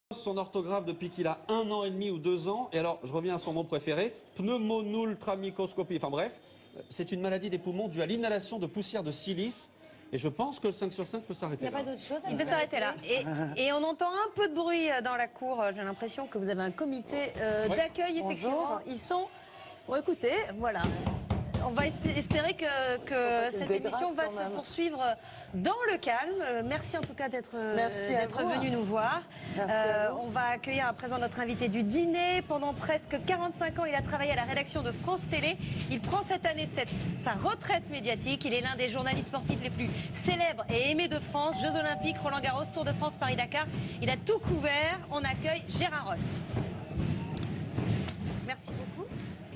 Son orthographe depuis qu'il a 1 an et demi ou 2 ans. Et alors, je reviens à son mot préféré, pneumonultramicroscopie. Enfin bref, c'est une maladie des poumons due à l'inhalation de poussière de silice. Et je pense que le 5 sur 5 peut s'arrêter là. Il n'y a pas d'autre chose. Il peut s'arrêter là. Et on entend un peu de bruit dans la cour. J'ai l'impression que vous avez un comité d'accueil, effectivement. Ils sont... Bon, écoutez, voilà. On va espérer que cette émission va se poursuivre dans le calme. Merci en tout cas d'être venu nous voir. On va accueillir à présent notre invité du dîner. Pendant presque 45 ans, il a travaillé à la rédaction de France Télé. Il prend cette année sa retraite médiatique. Il est l'un des journalistes sportifs les plus célèbres et aimés de France. Jeux Olympiques, Roland-Garros, Tour de France, Paris-Dakar. Il a tout couvert. On accueille Gérard Rolls. Merci beaucoup.